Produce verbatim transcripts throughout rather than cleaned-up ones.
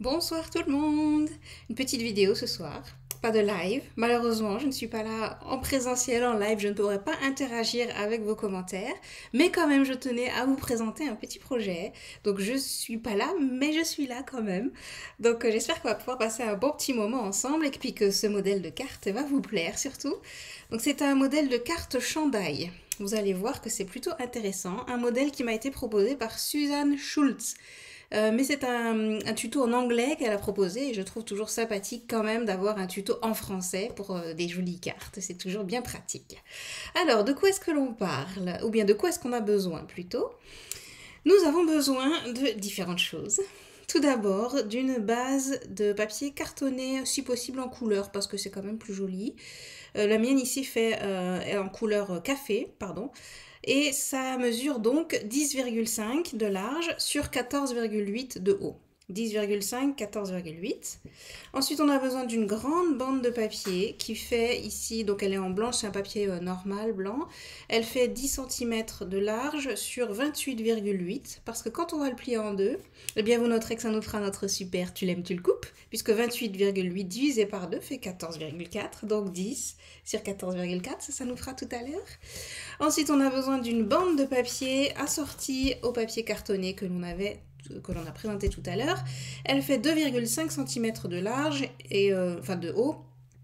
Bonsoir tout le monde! Une petite vidéo ce soir, pas de live. Malheureusement, je ne suis pas là en présentiel, en live, je ne pourrai pas interagir avec vos commentaires, mais quand même, je tenais à vous présenter un petit projet. Donc, je suis pas là, mais je suis là quand même. Donc, euh, j'espère qu'on va pouvoir passer un bon petit moment ensemble et puis que ce modèle de carte va vous plaire surtout. Donc, c'est un modèle de carte chandail. Vous allez voir que c'est plutôt intéressant. Un modèle qui m'a été proposé par Suzanne Schultz. Euh, mais c'est un, un tuto en anglais qu'elle a proposé et je trouve toujours sympathique quand même d'avoir un tuto en français pour euh, des jolies cartes. C'est toujours bien pratique. Alors, de quoi est-ce que l'on parle? Ou bien de quoi est-ce qu'on a besoin plutôt? Nous avons besoin de différentes choses. Tout d'abord, d'une base de papier cartonné, si possible en couleur, parce que c'est quand même plus joli. Euh, la mienne ici fait euh, est en couleur café, pardon. Et ça mesure donc dix virgule cinq de large sur quatorze virgule huit de haut. dix virgule cinq, quatorze virgule huit. Ensuite, on a besoin d'une grande bande de papier qui fait ici, donc elle est en blanche, c'est un papier euh, normal, blanc. Elle fait dix centimètres de large sur vingt-huit virgule huit, parce que quand on va le plier en deux, eh bien vous noterez que ça nous fera notre super tu l'aimes, tu le coupes, puisque vingt-huit virgule huit divisé par deux fait quatorze virgule quatre, donc dix sur quatorze virgule quatre, ça, ça nous fera tout à l'heure. Ensuite, on a besoin d'une bande de papier assortie au papier cartonné que l'on avait que l'on a présenté tout à l'heure. Elle fait deux virgule cinq centimètres de large, et, euh, enfin de haut,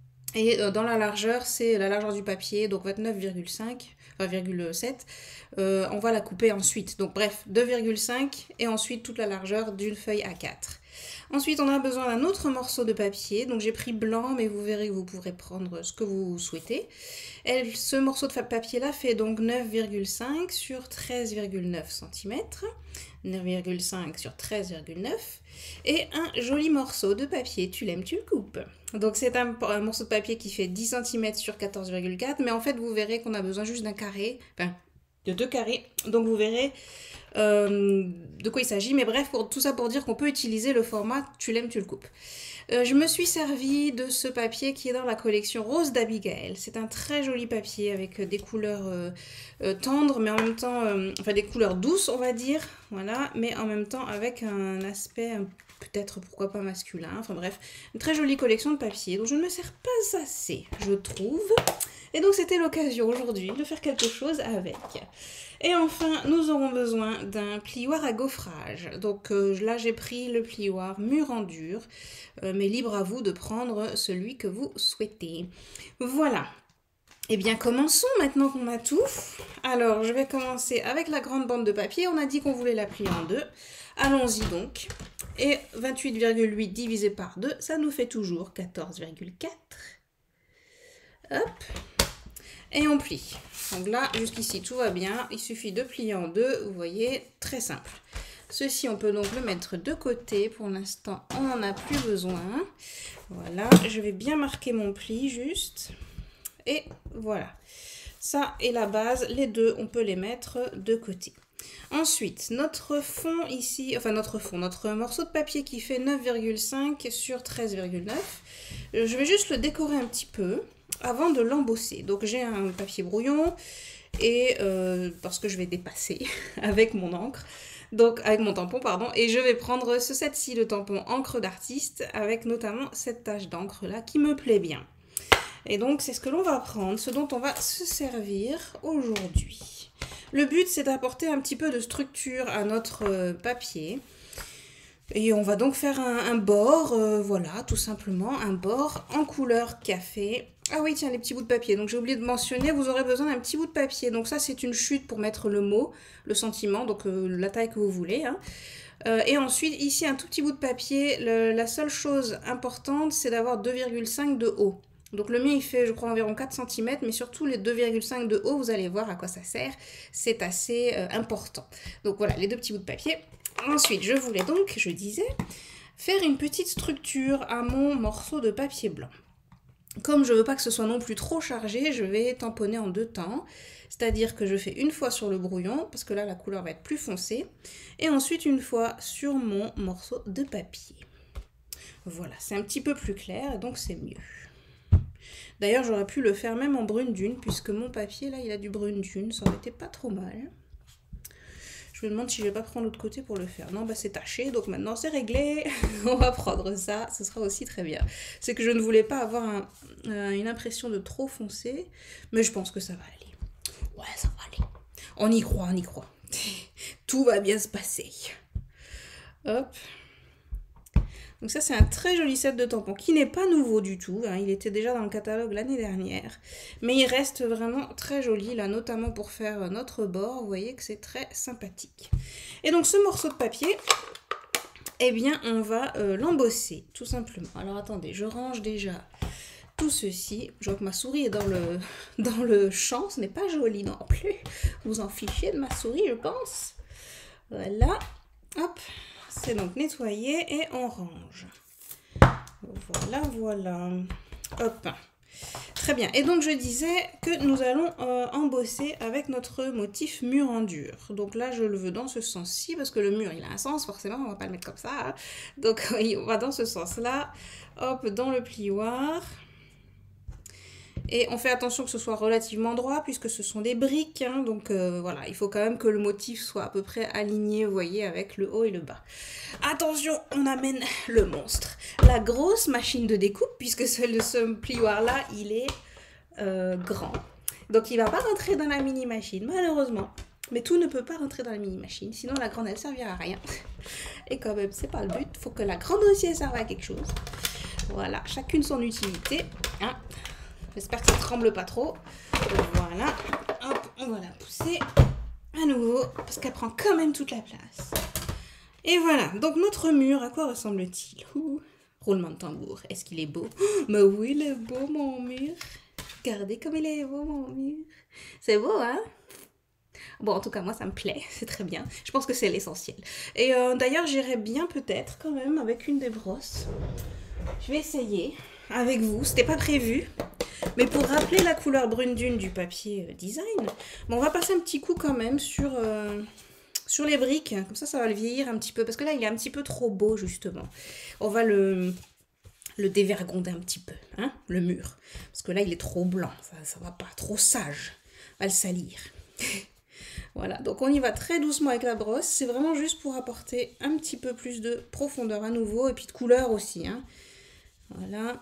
et euh, dans la largeur, c'est la largeur du papier, donc vingt-neuf virgule cinq, enfin virgule sept. Euh, on va la couper ensuite. Donc bref, deux virgule cinq et ensuite toute la largeur d'une feuille A quatre. Ensuite, on a besoin d'un autre morceau de papier. Donc j'ai pris blanc, mais vous verrez que vous pourrez prendre ce que vous souhaitez. Elle, ce morceau de papier-là fait donc neuf virgule cinq sur treize virgule neuf centimètres. neuf virgule cinq sur treize virgule neuf. Et un joli morceau de papier, tu l'aimes, tu le coupes. Donc c'est un, un morceau de papier qui fait dix centimètres sur quatorze virgule quatre. Mais en fait, vous verrez qu'on a besoin juste d'un carré, enfin de deux carrés. Donc vous verrez euh, de quoi il s'agit. Mais bref, pour, tout ça pour dire qu'on peut utiliser le format tu l'aimes, tu le coupes. Euh, je me suis servi de ce papier qui est dans la collection Rose d'Abigail. C'est un très joli papier avec des couleurs euh, euh, tendres, mais en même temps, euh, enfin des couleurs douces, on va dire, voilà, mais en même temps avec un aspect peut-être, pourquoi pas masculin, enfin bref, une très jolie collection de papier dont je ne me sers pas assez, je trouve. Et donc c'était l'occasion aujourd'hui de faire quelque chose avec. Et enfin, nous aurons besoin d'un plioir à gaufrage. Donc euh, là, j'ai pris le plioir mûr en dur, euh, mais libre à vous de prendre celui que vous souhaitez. Voilà. Eh bien, commençons maintenant qu'on a tout. Alors, je vais commencer avec la grande bande de papier. On a dit qu'on voulait la plier en deux. Allons-y donc. Et vingt-huit virgule huit divisé par deux, ça nous fait toujours quatorze virgule quatre. Hop. Et on plie. Donc là, jusqu'ici, tout va bien. Il suffit de plier en deux, vous voyez, très simple. Ceci, on peut donc le mettre de côté. Pour l'instant, on n'en a plus besoin. Voilà, je vais bien marquer mon pli, juste. Et voilà. Ça et la base, les deux, on peut les mettre de côté. Ensuite, notre fond ici, enfin notre fond, notre morceau de papier qui fait neuf virgule cinq sur treize virgule neuf. Je vais juste le décorer un petit peu avant de l'embosser. Donc j'ai un papier brouillon et euh, parce que je vais dépasser avec mon encre, donc avec mon tampon pardon, et je vais prendre ce set-ci de tampon encre d'artiste avec notamment cette tache d'encre là qui me plaît bien. Et donc c'est ce que l'on va prendre, ce dont on va se servir aujourd'hui. Le but c'est d'apporter un petit peu de structure à notre papier. Et on va donc faire un, un bord, euh, voilà, tout simplement, un bord en couleur café. Ah oui, tiens, les petits bouts de papier. Donc j'ai oublié de mentionner, vous aurez besoin d'un petit bout de papier. Donc ça, c'est une chute pour mettre le mot, le sentiment, donc euh, la taille que vous voulez. Hein. Euh, et ensuite, ici, un tout petit bout de papier. Le, la seule chose importante, c'est d'avoir deux virgule cinq de haut. Donc le mien, il fait, je crois, environ quatre centimètres, mais surtout les deux virgule cinq de haut, vous allez voir à quoi ça sert. C'est assez euh, important. Donc voilà, les deux petits bouts de papier. Ensuite, je voulais donc, je disais, faire une petite structure à mon morceau de papier blanc. Comme je ne veux pas que ce soit non plus trop chargé, je vais tamponner en deux temps. C'est-à-dire que je fais une fois sur le brouillon, parce que là, la couleur va être plus foncée. Et ensuite, une fois sur mon morceau de papier. Voilà, c'est un petit peu plus clair, donc c'est mieux. D'ailleurs, j'aurais pu le faire même en brune dune, puisque mon papier, là, il a du brune dune. Ça aurait été pas trop mal. Je me demande si je vais pas prendre l'autre côté pour le faire. Non, bah c'est taché, donc maintenant c'est réglé. On va prendre ça, ce sera aussi très bien. C'est que je ne voulais pas avoir un, euh, une impression de trop foncé, mais je pense que ça va aller. Ouais, ça va aller. On y croit, on y croit. Tout va bien se passer. Hop. Donc ça, c'est un très joli set de tampons qui n'est pas nouveau du tout. Hein. Il était déjà dans le catalogue l'année dernière. Mais il reste vraiment très joli, là, notamment pour faire notre bord. Vous voyez que c'est très sympathique. Et donc, ce morceau de papier, eh bien, on va euh, l'embosser, tout simplement. Alors, attendez, je range déjà tout ceci. Je vois que ma souris est dans le, dans le champ. Ce n'est pas joli non plus. Vous en fichez de ma souris, je pense. Voilà. Hop. C'est donc nettoyé et on range. Voilà, voilà. Hop. Très bien. Et donc, je disais que nous allons euh, embosser avec notre motif mur en dur. Donc là, je le veux dans ce sens-ci, parce que le mur, il a un sens, forcément, on va pas le mettre comme ça. Hein. Donc, oui, on va dans ce sens-là. Hop, dans le plioir. Et on fait attention que ce soit relativement droit, puisque ce sont des briques. Hein, donc euh, voilà, il faut quand même que le motif soit à peu près aligné, vous voyez, avec le haut et le bas. Attention, on amène le monstre. La grosse machine de découpe, puisque ce, ce plioir-là, il est euh, grand. Donc il ne va pas rentrer dans la mini-machine, malheureusement. Mais tout ne peut pas rentrer dans la mini-machine, sinon la grande, elle ne servira à rien. Et quand même, c'est pas le but. Il faut que la grande aussi, elle serve à quelque chose. Voilà, chacune son utilité. Hein. J'espère que ça ne tremble pas trop. Voilà. Hop, on va la pousser à nouveau parce qu'elle prend quand même toute la place. Et voilà. Donc notre mur, à quoi ressemble-t-il? Roulement de tambour. Est-ce qu'il est beau? Mais oui, il est beau mon mur. Regardez comme il est beau mon mur. C'est beau, hein? Bon, en tout cas, moi, ça me plaît. C'est très bien. Je pense que c'est l'essentiel. Et euh, d'ailleurs, j'irais bien peut-être quand même avec une des brosses. Je vais essayer avec vous. C'était pas prévu. Mais pour rappeler la couleur brune dune du papier euh, design, bon, on va passer un petit coup quand même sur, euh, sur les briques. Comme ça, ça va le vieillir un petit peu. Parce que là, il est un petit peu trop beau, justement. On va le, le dévergonder un petit peu, hein, le mur. Parce que là, il est trop blanc. Ça, ça va pas. Trop sage. On va le salir. Voilà. Donc, on y va très doucement avec la brosse. C'est vraiment juste pour apporter un petit peu plus de profondeur à nouveau. Et puis de couleur aussi, hein. Voilà.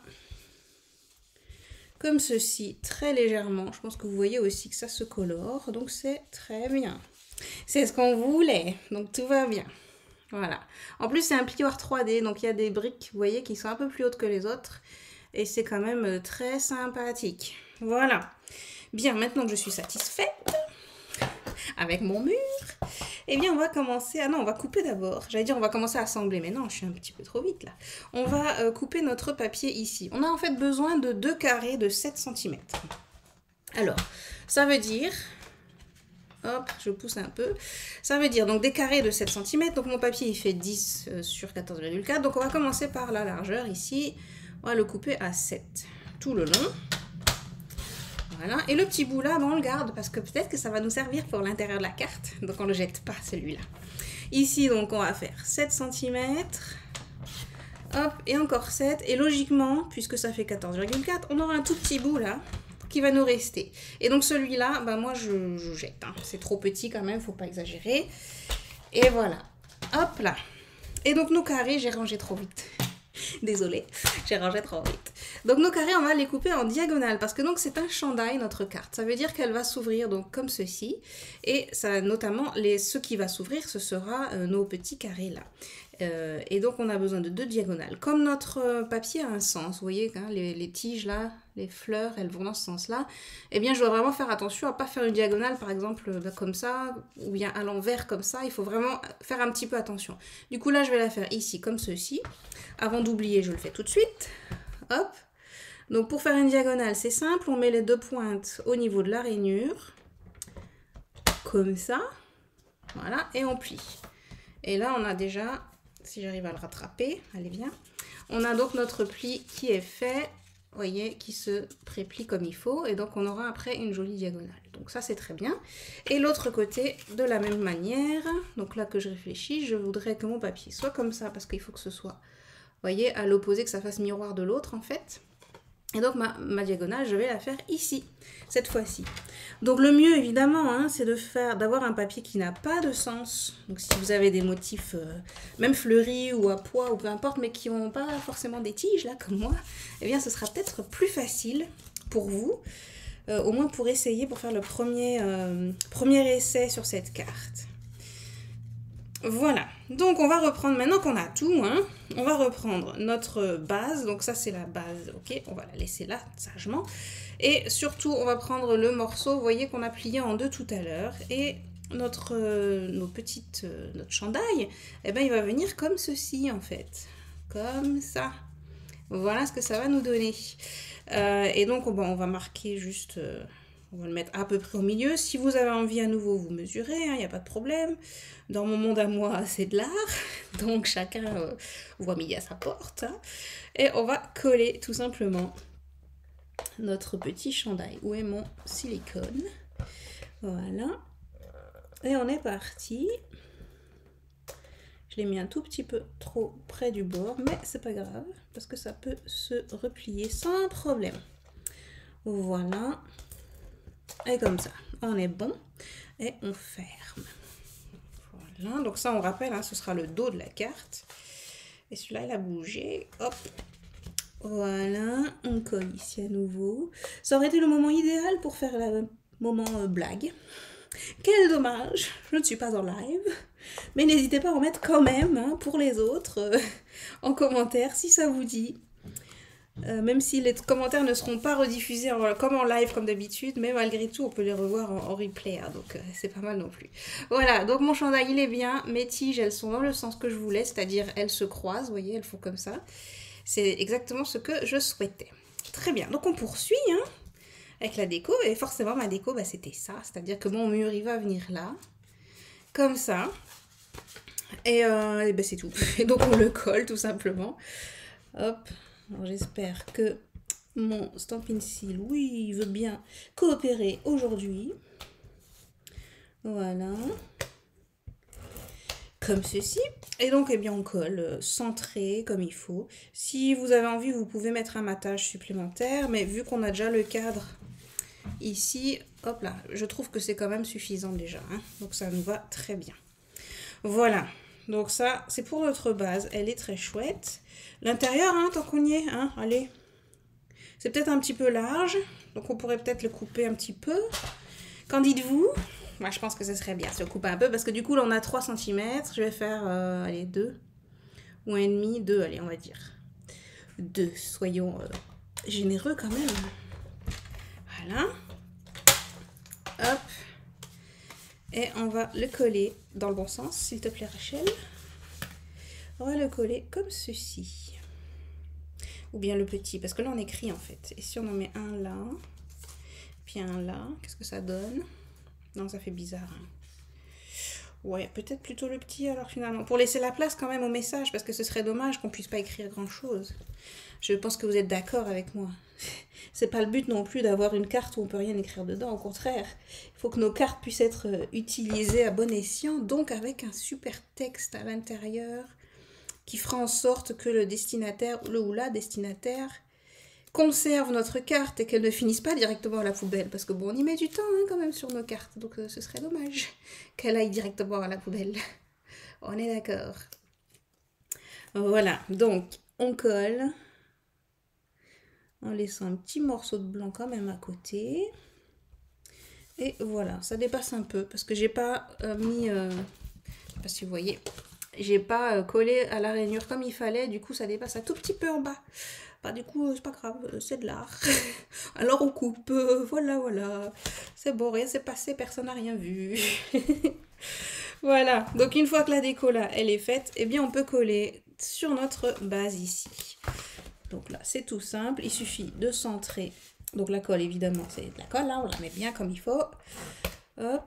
Comme ceci, très légèrement. Je pense que vous voyez aussi que ça se colore. Donc, c'est très bien. C'est ce qu'on voulait. Donc, tout va bien. Voilà. En plus, c'est un plioir trois D. Donc, il y a des briques, vous voyez, qui sont un peu plus hautes que les autres. Et c'est quand même très sympathique. Voilà. Bien, maintenant que je suis satisfaite avec mon mur, eh bien, on va commencer... Ah non, on va couper d'abord. J'allais dire, on va commencer à assembler, mais non, je suis un petit peu trop vite, là. On va euh, couper notre papier ici. On a en fait besoin de deux carrés de sept centimètres. Alors, ça veut dire... Hop, je pousse un peu. Ça veut dire donc des carrés de sept centimètres. Donc, mon papier, il fait dix sur quatorze virgule quatre. Donc, on va commencer par la largeur, ici. On va le couper à sept, tout le long. Voilà, et le petit bout là, ben on le garde parce que peut-être que ça va nous servir pour l'intérieur de la carte. Donc on ne le jette pas celui-là. Ici, donc on va faire sept centimètres. Hop, et encore sept. Et logiquement, puisque ça fait quatorze virgule quatre, on aura un tout petit bout là qui va nous rester. Et donc celui-là, ben moi je, je jette. Hein. C'est trop petit quand même, faut pas exagérer. Et voilà. Hop là. Et donc nos carrés, j'ai rangé trop vite. Désolée, j'ai rangé trop vite. Donc nos carrés, on va les couper en diagonale parce que donc c'est un chandail notre carte. Ça veut dire qu'elle va s'ouvrir donc comme ceci et ça notamment les ce qui va s'ouvrir ce sera euh, nos petits carrés là. Euh, et donc on a besoin de deux diagonales. Comme notre euh, papier a un sens, vous voyez hein, les, les tiges là, les fleurs, elles vont dans ce sens-là. Eh bien je dois vraiment faire attention à pas faire une diagonale par exemple là, comme ça ou bien à l'envers comme ça. Il faut vraiment faire un petit peu attention. Du coup là je vais la faire ici comme ceci. Avant d'oublier, je le fais tout de suite. Hop. Donc pour faire une diagonale, c'est simple. On met les deux pointes au niveau de la rainure. Comme ça. Voilà. Et on plie. Et là, on a déjà, si j'arrive à le rattraper, allez viens. On a donc notre pli qui est fait. Vous voyez, qui se préplie comme il faut. Et donc on aura après une jolie diagonale. Donc ça, c'est très bien. Et l'autre côté, de la même manière. Donc là que je réfléchis, je voudrais que mon papier soit comme ça. Parce qu'il faut que ce soit... Vous voyez, à l'opposé, que ça fasse miroir de l'autre, en fait. Et donc ma, ma diagonale, je vais la faire ici, cette fois-ci. Donc le mieux évidemment, hein, c'est de faire, d'avoir un papier qui n'a pas de sens. Donc si vous avez des motifs, euh, même fleuris ou à pois ou peu importe, mais qui n'ont pas forcément des tiges là comme moi, eh bien ce sera peut-être plus facile pour vous, euh, au moins pour essayer, pour faire le premier, euh, premier essai sur cette carte. Voilà, donc on va reprendre, maintenant qu'on a tout, hein, on va reprendre notre base, donc ça c'est la base, ok, on va la laisser là, sagement, et surtout on va prendre le morceau, vous voyez qu'on a plié en deux tout à l'heure, et notre, euh, nos petites, euh, notre chandail, eh ben il va venir comme ceci en fait, comme ça, voilà ce que ça va nous donner, euh, et donc bon, on va marquer juste... Euh, on va le mettre à peu près au milieu. Si vous avez envie à nouveau, vous mesurez, il hein, n'y a pas de problème. Dans mon monde à moi, c'est de l'art. Donc chacun euh, voit midi à sa porte. Hein. Et on va coller tout simplement notre petit chandail. Où est mon silicone? Voilà. Et on est parti. Je l'ai mis un tout petit peu trop près du bord, mais c'est pas grave, parce que ça peut se replier sans problème. Voilà. Et comme ça, on est bon. Et on ferme. Voilà, donc ça on rappelle, hein, ce sera le dos de la carte. Et celui-là il a bougé. Hop. Voilà, on colle ici à nouveau. Ça aurait été le moment idéal pour faire le moment euh, blague. Quel dommage, je ne suis pas en live. Mais n'hésitez pas à en mettre quand même, hein, pour les autres, euh, en commentaire si ça vous dit. Euh, même si les commentaires ne seront pas rediffusés en, comme en live comme d'habitude, mais malgré tout on peut les revoir en, en replay, hein, donc euh, c'est pas mal non plus. Voilà, donc mon chandail il est bien, mes tiges elles sont dans le sens que je voulais, c'est-à-dire elles se croisent, vous voyez, elles font comme ça. C'est exactement ce que je souhaitais. Très bien, donc on poursuit hein, avec la déco, et forcément ma déco bah, c'était ça, c'est-à-dire que mon mur il va venir là, comme ça, et, euh, et ben, c'est tout. Et donc on le colle tout simplement, hop. Alors j'espère que mon Stampin' Seal, oui, il veut bien coopérer aujourd'hui. Voilà. Comme ceci. Et donc, eh bien, on colle centré comme il faut. Si vous avez envie, vous pouvez mettre un matage supplémentaire. Mais vu qu'on a déjà le cadre ici, hop là, je trouve que c'est quand même suffisant déjà. Hein, donc ça nous va très bien. Voilà. Donc ça, c'est pour notre base. Elle est très chouette. L'intérieur, hein, tant qu'on y est, hein, allez. C'est peut-être un petit peu large, donc on pourrait peut-être le couper un petit peu. Qu'en dites-vous? Moi, je pense que ce serait bien si on coupe un peu, parce que du coup, là, on a trois centimètres. Je vais faire, euh, allez, deux. Ou un demi, deux, allez, on va dire. deux, soyons euh, généreux quand même. Voilà. Hop. Et on va le coller dans le bon sens, s'il te plaît, Rachel. On va le coller comme ceci. Ou bien le petit, parce que là on écrit en fait. Et si on en met un là, puis un là, qu'est-ce que ça donne? Non, ça fait bizarre. Hein. Ouais, peut-être plutôt le petit alors finalement. Pour laisser la place quand même au message, parce que ce serait dommage qu'on puisse pas écrire grand-chose. Je pense que vous êtes d'accord avec moi. C'est pas le but non plus d'avoir une carte où on peut rien écrire dedans, au contraire. Il faut que nos cartes puissent être utilisées à bon escient, donc avec un super texte à l'intérieur, qui fera en sorte que le destinataire, le ou la destinataire, conserve notre carte et qu'elle ne finisse pas directement à la poubelle. Parce que bon, on y met du temps hein, quand même sur nos cartes, donc euh, ce serait dommage qu'elle aille directement à la poubelle. On est d'accord. Voilà, donc on colle en laissant un petit morceau de blanc quand même à côté. Et voilà, ça dépasse un peu parce que j'ai pas euh, mis, euh, je sais pas si vous voyez, j'ai pas collé à la rainure comme il fallait, du coup ça dépasse un tout petit peu en bas. Bah du coup c'est pas grave, c'est de l'art. Alors on coupe, voilà voilà, c'est bon, rien s'est passé, personne n'a rien vu. Voilà, donc une fois que la déco là elle est faite, eh bien on peut coller sur notre base ici. Donc là c'est tout simple, il suffit de centrer. Donc la colle évidemment c'est de la colle, là on la met bien comme il faut. Hop.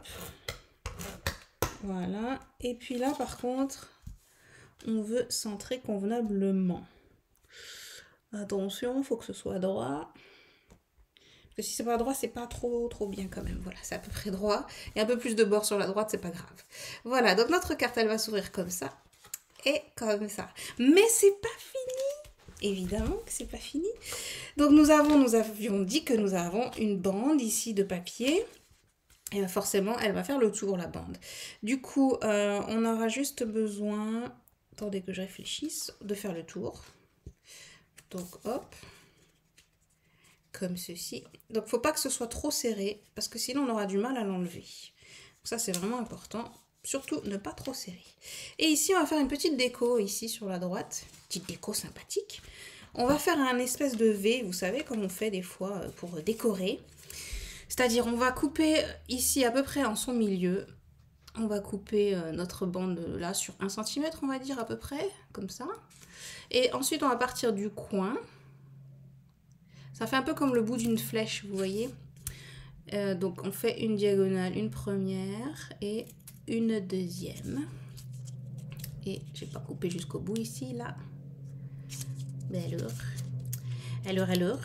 Voilà, et puis là par contre on veut centrer convenablement. Attention, il faut que ce soit droit. Parce que si c'est pas droit, c'est pas trop trop bien quand même. Voilà, c'est à peu près droit. Et un peu plus de bord sur la droite, c'est pas grave. Voilà, donc notre carte, elle va s'ouvrir comme ça. Et comme ça. Mais c'est pas fini. Évidemment que c'est pas fini. Donc nous avons, nous avions dit que nous avons une bande ici de papier. Et forcément, elle va faire le tour, la bande. Du coup, euh, on aura juste besoin, attendez que je réfléchisse, de faire le tour. Donc hop, comme ceci. Donc faut pas que ce soit trop serré, parce que sinon on aura du mal à l'enlever. Ça c'est vraiment important. Surtout ne pas trop serrer. Et ici on va faire une petite déco ici sur la droite. Petite déco sympathique. On va faire un espèce de V, vous savez comme on fait des fois pour décorer. C'est-à-dire on va couper ici à peu près en son milieu. On va couper notre bande là sur un centimètre on va dire à peu près, comme ça. Et ensuite on va partir du coin. Ça fait un peu comme le bout d'une flèche, vous voyez. Euh, donc on fait une diagonale, une première et une deuxième. Et j'ai pas coupé jusqu'au bout ici, là. Mais alors, alors, alors.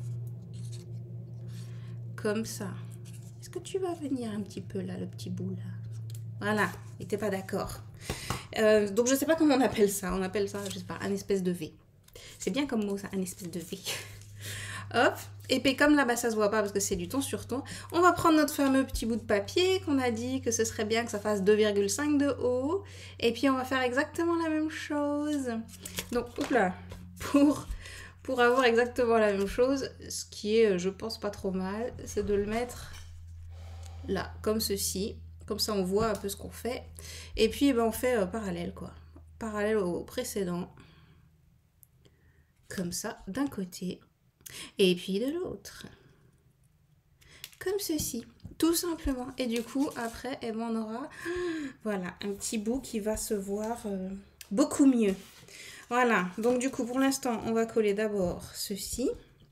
Comme ça. Est-ce que tu vas venir un petit peu là, le petit bout là? Voilà, il n'était pas d'accord. Euh, donc je sais pas comment on appelle ça. On appelle ça, je sais pas, un espèce de V. C'est bien comme mot ça, un espèce de V. Hop, et puis comme là, bah, ça se voit pas parce que c'est du ton sur ton, on va prendre notre fameux petit bout de papier qu'on a dit que ce serait bien que ça fasse deux virgule cinq de haut. Et puis on va faire exactement la même chose. Donc, oula, pour, pour avoir exactement la même chose, ce qui est, je pense, pas trop mal, c'est de le mettre là, comme ceci. Comme ça, on voit un peu ce qu'on fait. Et puis, ben, on fait euh, parallèle, quoi. Parallèle au précédent. Comme ça, d'un côté. Et puis de l'autre. Comme ceci. Tout simplement. Et du coup, après, eh ben, on aura voilà, un petit bout qui va se voir euh, beaucoup mieux. Voilà. Donc du coup, pour l'instant, on va coller d'abord ceci.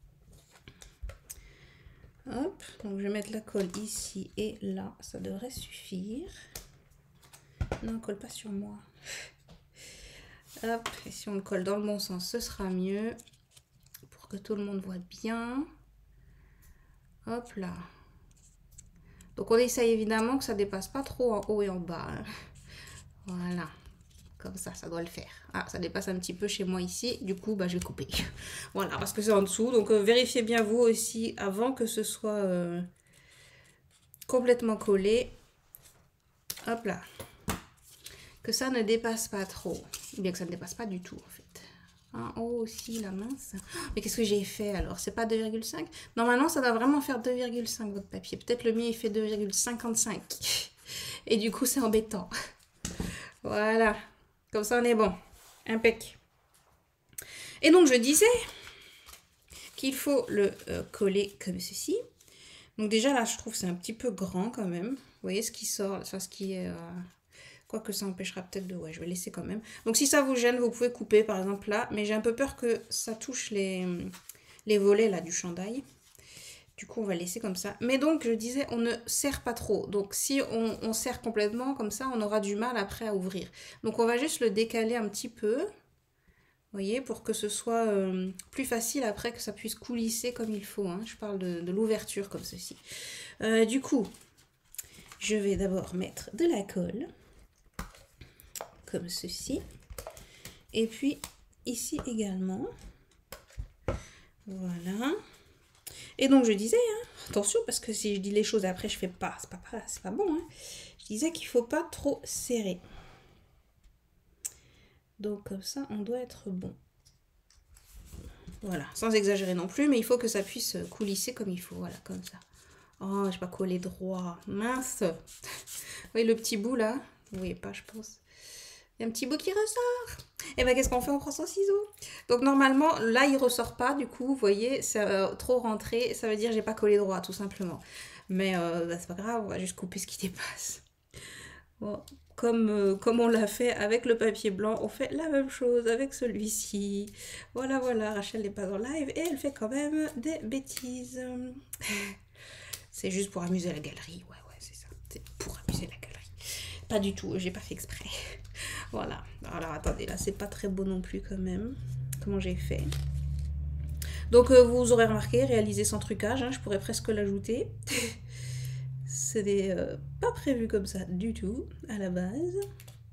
Hop. Donc je vais mettre la colle ici et là. Ça devrait suffire. Non, colle pas sur moi. Hop. Et si on le colle dans le bon sens, ce sera mieux. Pour que tout le monde voit bien. Hop là. Donc on essaye évidemment que ça dépasse pas trop en haut et en bas. Hein. Voilà. Comme ça, ça doit le faire. Ah, ça dépasse un petit peu chez moi ici. Du coup, bah, je vais couper. Voilà, parce que c'est en dessous. Donc euh, vérifiez bien vous aussi avant que ce soit euh, complètement collé. Hop là. Que ça ne dépasse pas trop. Ou bien que ça ne dépasse pas du tout en fait. En haut aussi, la mince. Mais qu'est-ce que j'ai fait alors? C'est pas deux virgule cinq? Normalement, ça doit vraiment faire deux virgule cinq votre papier. Peut-être le mien, il fait deux virgule cinquante-cinq. Et du coup, c'est embêtant. Voilà. Comme ça, on est bon. Impec. Et donc, je disais qu'il faut le euh, coller comme ceci. Donc déjà, là, je trouve que c'est un petit peu grand quand même. Vous voyez ce qui sort, enfin, ce qui est... Euh... Quoique ça empêchera peut-être de... Ouais, je vais laisser quand même. Donc si ça vous gêne, vous pouvez couper par exemple là. Mais j'ai un peu peur que ça touche les, les volets là du chandail. Du coup, on va laisser comme ça. Mais donc, je disais, on ne serre pas trop. Donc si on, on serre complètement comme ça, on aura du mal après à ouvrir. Donc on va juste le décaler un petit peu. Vous voyez, pour que ce soit euh, plus facile après, que ça puisse coulisser comme il faut. Hein. Je parle de, de l'ouverture comme ceci. Euh, du coup, je vais d'abord mettre de la colle. Comme ceci. Et puis ici également. Voilà. Et donc je disais, hein, attention parce que si je dis les choses après je fais pas, c'est pas, pas, c'est pas bon. Hein. Je disais qu'il faut pas trop serrer. Donc comme ça on doit être bon. Voilà, sans exagérer non plus, mais il faut que ça puisse coulisser comme il faut. Voilà, comme ça. Oh, je vais pas coller droit. Mince. Vous voyez le petit bout là? Vous voyez pas, je pense. Il y a un petit bout qui ressort. Et bien, qu'est-ce qu'on fait? On prend son ciseau. Donc, normalement, là, il ne ressort pas. Du coup, vous voyez, c'est euh, trop rentré. Ça veut dire que je n'ai pas collé droit, tout simplement. Mais euh, bah, c'est pas grave, on va juste couper ce qui dépasse. Bon, comme, euh, comme on l'a fait avec le papier blanc, on fait la même chose avec celui-ci. Voilà, voilà, Rachel n'est pas en live et elle fait quand même des bêtises. C'est juste pour amuser la galerie. Ouais, ouais, c'est ça. C'est pour amuser la galerie. Pas du tout, j'ai pas fait exprès. Voilà. Alors attendez, là c'est pas très beau non plus quand même. Comment j'ai fait. Donc euh, vous aurez remarqué, réalisé sans trucage, hein, je pourrais presque l'ajouter. C'est euh, pas prévu comme ça du tout à la base.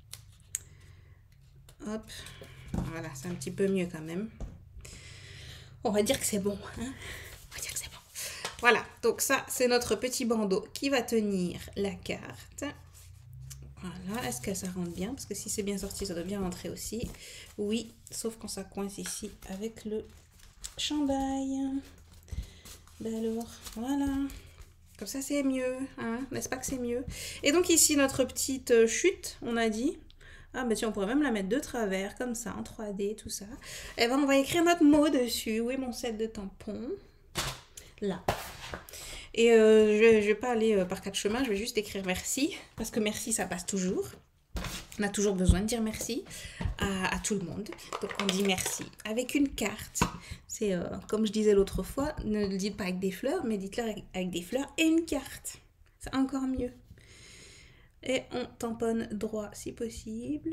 Hop. Voilà, c'est un petit peu mieux quand même. On va dire que c'est bon. Hein, on va dire que c'est bon. Voilà, donc ça, c'est notre petit bandeau qui va tenir la carte. Voilà, est-ce que ça rentre bien? Parce que si c'est bien sorti, ça doit bien rentrer aussi. Oui, sauf quand ça coince ici avec le chandail. Ben alors, voilà. Comme ça, c'est mieux, hein? N'est-ce pas que c'est mieux? Et donc ici, notre petite chute, on a dit. Ah ben tiens, on pourrait même la mettre de travers, comme ça, en trois D, tout ça. Et ben on va écrire notre mot dessus. Où est mon set de tampons? Là. Et euh, je ne vais pas aller euh, par quatre chemins, je vais juste écrire merci, parce que merci, ça passe toujours. On a toujours besoin de dire merci à, à tout le monde. Donc on dit merci avec une carte. C'est euh, comme je disais l'autre fois, ne le dites pas avec des fleurs, mais dites-le avec, avec des fleurs et une carte. C'est encore mieux. Et on tamponne droit si possible.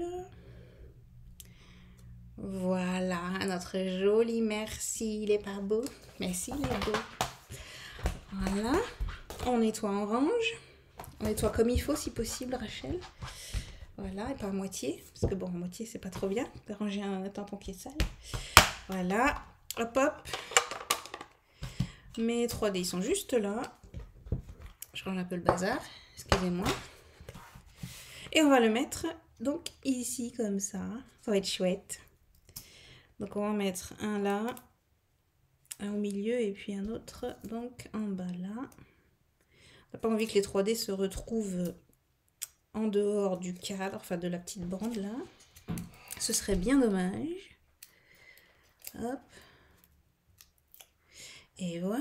Voilà, notre joli merci. Il est pas beau? Merci, il est beau. Voilà, on nettoie en orange, on nettoie comme il faut si possible, Rachel. Voilà, et pas à moitié, parce que bon, à moitié c'est pas trop bien, de ranger un tampon qui est sale. Voilà, hop hop. Mes trois D ils sont juste là. Je range un peu le bazar, excusez-moi. Et on va le mettre donc ici comme ça, ça va être chouette. Donc on va mettre un là. Un au milieu et puis un autre donc en bas là. On n'a pas envie que les trois D se retrouvent en dehors du cadre, enfin de la petite bande là. Ce serait bien dommage. Hop. Et voilà.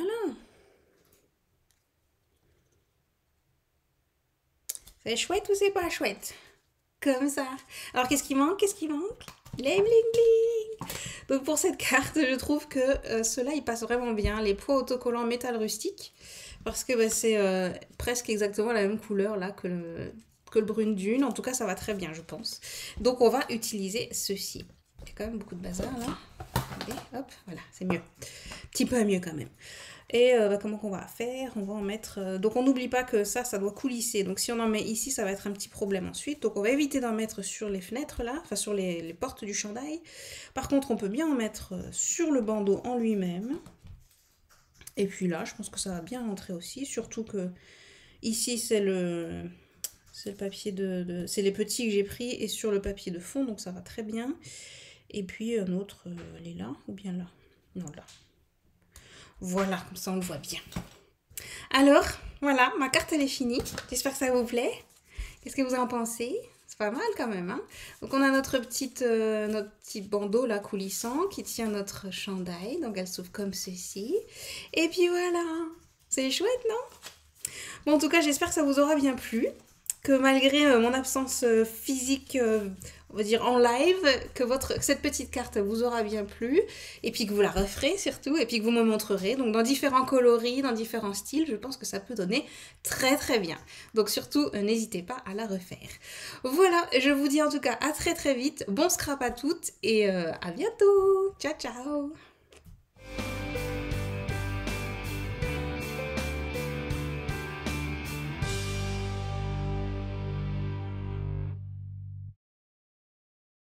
C'est chouette ou c'est pas chouette? Comme ça. Alors qu'est-ce qui manque? Qu'est-ce qui manque? Les bling bling. Donc pour cette carte, je trouve que euh, ceux-là, ils passent vraiment bien. Les poids autocollants métal rustique. Parce que bah, c'est euh, presque exactement la même couleur là que le, que le brune dune. En tout cas, ça va très bien, je pense. Donc on va utiliser ceci. Il y a quand même beaucoup de bazar là. Regardez, hop, voilà, c'est mieux. Un petit peu mieux quand même. Et euh, bah, comment qu'on va faire? On va en mettre... Euh... Donc on n'oublie pas que ça, ça doit coulisser. Donc si on en met ici, ça va être un petit problème ensuite. Donc on va éviter d'en mettre sur les fenêtres là, enfin sur les, les portes du chandail. Par contre, on peut bien en mettre sur le bandeau en lui-même. Et puis là, je pense que ça va bien rentrer aussi. Surtout que ici, c'est le... C'est le papier de... de... C'est les petits que j'ai pris et sur le papier de fond. Donc ça va très bien. Et puis un autre, euh, elle est là ou bien là? Non, là. Voilà, comme ça on le voit bien. Alors, voilà, ma carte elle est finie. J'espère que ça vous plaît. Qu'est-ce que vous en pensez? C'est pas mal quand même, hein? Donc on a notre, petite, euh, notre petit bandeau là coulissant qui tient notre chandail. Donc elle s'ouvre comme ceci. Et puis voilà, c'est chouette, non? Bon, en tout cas, j'espère que ça vous aura bien plu. Que malgré euh, mon absence euh, physique, euh, on va dire en live, que votre, cette petite carte vous aura bien plu, et puis que vous la referez surtout, et puis que vous me montrerez, donc dans différents coloris, dans différents styles, je pense que ça peut donner très très bien. Donc surtout, euh, n'hésitez pas à la refaire. Voilà, je vous dis en tout cas à très très vite, bon scrap à toutes, et euh, à bientôt. Ciao ciao.